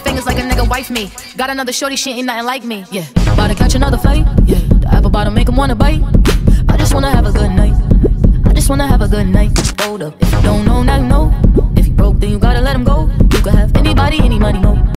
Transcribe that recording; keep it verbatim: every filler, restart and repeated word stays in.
fingers like a nigga wife me. Got another shorty, she ain't nothing like me. Yeah, about to catch another fight. Yeah, the apple bottom make him wanna bite. I just wanna have a good night. I just wanna have a good night. Hold up, if you don't know now.